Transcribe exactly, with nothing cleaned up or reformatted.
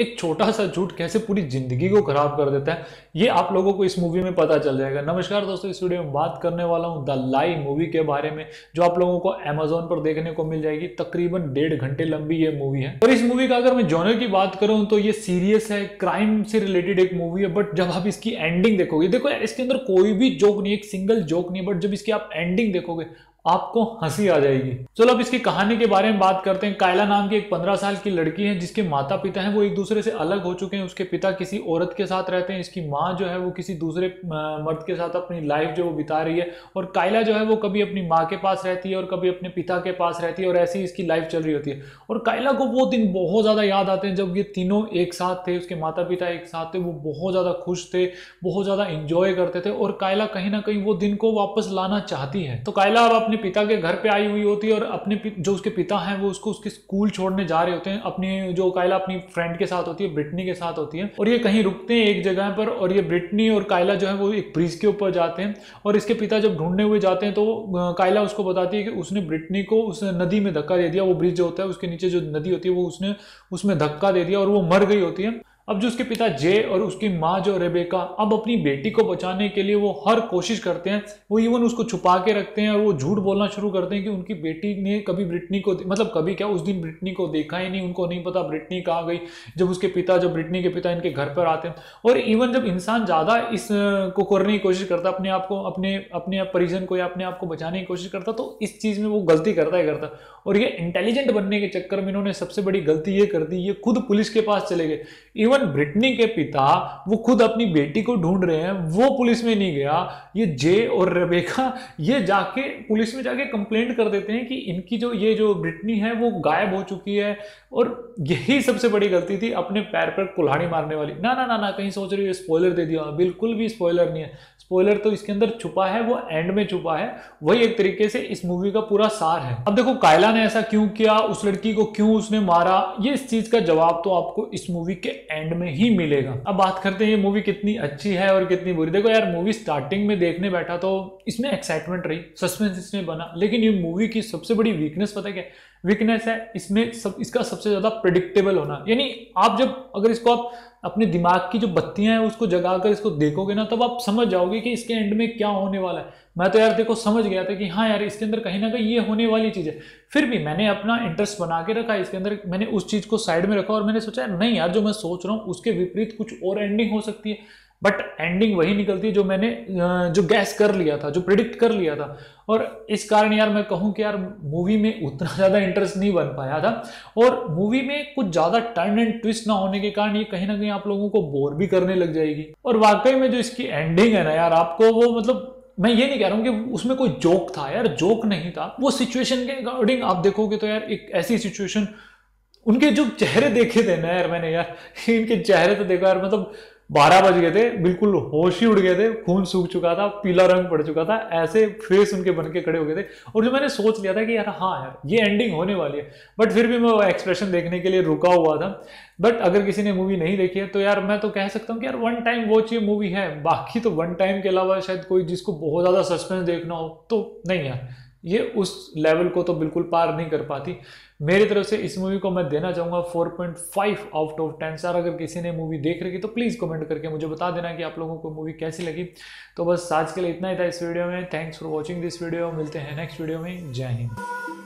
एक छोटा सा झूठ कैसे पूरी जिंदगी को खराब कर देता है, ये आप लोगों को इस मूवी में पता चल जाएगा। नमस्कार दोस्तों, इस वीडियो में बात करने वाला हूँ द लाई मूवी के बारे में, जो आप लोगों को अमेजोन पर देखने को मिल जाएगी। तकरीबन डेढ़ घंटे लंबी ये मूवी है। और इस मूवी का अगर मैं जॉनर की बात करूँ तो ये सीरियस है, क्राइम से रिलेटेड एक मूवी है। बट जब आप इसकी एंडिंग देखोगे, देखो यार इसके अंदर कोई भी जोक नहीं, एक सिंगल जोक नहीं, बट जब इसकी आप एंडिंग देखोगे आपको हंसी आ जाएगी। चलो अब इसकी कहानी के बारे में बात करते हैं। कायला नाम की एक पंद्रह साल की लड़की है जिसके माता पिता हैं वो एक दूसरे से अलग हो चुके हैं। उसके पिता किसी औरत के साथ रहते हैं, इसकी माँ जो है वो किसी दूसरे मर्द के साथ अपनी लाइफ जो वो बिता रही है। और कायला जो है वो कभी अपनी माँ के पास रहती है और कभी अपने पिता के पास रहती है, और ऐसी इसकी लाइफ चल रही होती है। और कायला को वो दिन बहुत ज्यादा याद आते हैं जब ये तीनों एक साथ थे, उसके माता पिता एक साथ थे। वो बहुत ज्यादा खुश थे, बहुत ज्यादा इंजॉय करते थे, और कायला कहीं ना कहीं वो दिन को वापस लाना चाहती है। तो कायला अब अपने पिता के घर पे आई हुई होती है, और अपने जो उसके पिता हैं वो उसको उसके स्कूल छोड़ने जा रहे होते हैं। अपनी जो कायला अपनी फ्रेंड के साथ होती है, ब्रिटनी के साथ होती है, और ये कहीं रुकते हैं एक जगह पर। और ये ब्रिटनी और कायला जो है वो एक ब्रिज के ऊपर जाते हैं, और इसके पिता जब ढूंढने हुए जाते हैं तो कायला उसको बताती है कि उसने ब्रिटनी को उस नदी में धक्का दे दिया। वो ब्रिज जो होता है उसके नीचे जो नदी होती है वो उसने उसमें धक्का दे दिया और वो मर गई होती है। अब जो उसके पिता जे और उसकी माँ जो रेबेका, अब अपनी बेटी को बचाने के लिए वो हर कोशिश करते हैं। वो इवन उसको छुपा के रखते हैं, और वो झूठ बोलना शुरू करते हैं कि उनकी बेटी ने कभी ब्रिटनी को, मतलब कभी क्या, उस दिन ब्रिटनी को देखा ही नहीं। उनको नहीं पता ब्रिटनी कहाँ गई। जब उसके पिता जब ब्रिटनी के पिता इनके घर पर आते हैं, और इवन जब इंसान ज्यादा इस को करने की कोशिश करता, अपने आप को, अपने अपने परिजन को या अपने आप को बचाने की कोशिश करता, तो इस चीज में वो गलती करता ही करता। और ये इंटेलिजेंट बनने के चक्कर में इन्होंने सबसे बड़ी गलती ये कर दी, ये खुद पुलिस के पास चले गए। इवन ब्रिटनी के पिता वो खुद अपनी बेटी को ढूंढ रहे हैं, वो पुलिस में नहीं गया। ये जे और रेबेका ये जाके पुलिस में जाके कंप्लेंट कर देते हैं कि इनकी जो ये जो ब्रिटनी है वो गायब हो चुकी है। और यही सबसे बड़ी गलती थी, अपने पैर पर कुल्हाड़ी मारने वाली। ना ना ना ना कहीं सोच रही है स्पॉइलर दे दिया, बिल्कुल भी स्पॉइलर नहीं है। स्पॉइलर तो इसके अंदर छुपा है, वो एंड में छुपा है। वही एक तरीके से इस मूवी का पूरा सार है। अब देखो कायला ने ऐसा क्यों किया, उस लड़की को क्यों उसने मारा, ये इस चीज का जवाब तो आपको इस मूवी के एंड में ही मिलेगा। अब बात करते हैं ये मूवी कितनी अच्छी है और कितनी बुरी। देखो यार मूवी स्टार्टिंग में देखने बैठा तो इसमें एक्साइटमेंट रही, सस्पेंस इसमें बना। लेकिन ये मूवी की सबसे बड़ी वीकनेस पता है क्या वीकनेस है इसमें? सब इसका सबसे ज्यादा प्रेडिक्टेबल होना। यानी आप जब अगर इसको आप अपने दिमाग की जो बत्तियां हैं उसको जगाकर इसको देखोगे ना, तब आप समझ जाओगे कि इसके एंड में क्या होने वाला है। मैं तो यार देखो समझ गया था कि हाँ यार इसके अंदर कहीं ना कहीं ये होने वाली चीज है। फिर भी मैंने अपना इंटरेस्ट बना के रखा इसके अंदर, मैंने उस चीज को साइड में रखा और मैंने सोचा नहीं यार जो मैं सोच रहा हूँ उसके विपरीत कुछ और एंडिंग हो सकती है। बट एंडिंग वही निकलती है जो मैंने जो गैस कर लिया था, जो प्रिडिक्ट कर लिया था। और इस कारण यार मैं कहूं कि यार मूवी में उतना ज्यादा इंटरेस्ट नहीं बन पाया था, और मूवी में कुछ ज्यादा टर्न एंड ट्विस्ट ना होने के कारण ये कहीं ना कहीं आप लोगों को बोर भी करने लग जाएगी। और वाकई में जो इसकी एंडिंग है ना यार, आपको वो, मतलब मैं ये नहीं कह रहा हूं कि उसमें कोई जोक था यार, जोक नहीं था। वो सिचुएशन के अकॉर्डिंग आप देखोगे तो यार एक ऐसी सिचुएशन, उनके जो चेहरे देखे थे ना यार मैंने, यार इनके चेहरे तो देखो यार, मतलब बारह बज गए थे, बिल्कुल होश ही उड़ गए थे, खून सूख चुका था, पीला रंग पड़ चुका था, ऐसे फेस उनके बन के खड़े हो गए थे। और जो मैंने सोच लिया था कि यार हाँ यार ये एंडिंग होने वाली है, बट फिर भी मैं वो एक्सप्रेशन देखने के लिए रुका हुआ था। बट अगर किसी ने मूवी नहीं देखी है तो यार मैं तो कह सकता हूँ कि यार वन टाइम वॉच ये मूवी है। बाकी तो वन टाइम के अलावा शायद कोई जिसको बहुत ज्यादा सस्पेंस देखना हो तो नहीं यार, ये उस लेवल को तो बिल्कुल पार नहीं कर पाती। मेरी तरफ से इस मूवी को मैं देना चाहूंगा four point five out of ten star. अगर किसी ने मूवी देख रखी तो प्लीज़ कमेंट करके मुझे बता देना कि आप लोगों को मूवी कैसी लगी। तो बस आज के लिए इतना ही था इस वीडियो में। Thanks for watching this video. मिलते हैं नेक्स्ट वीडियो में। जय हिंद।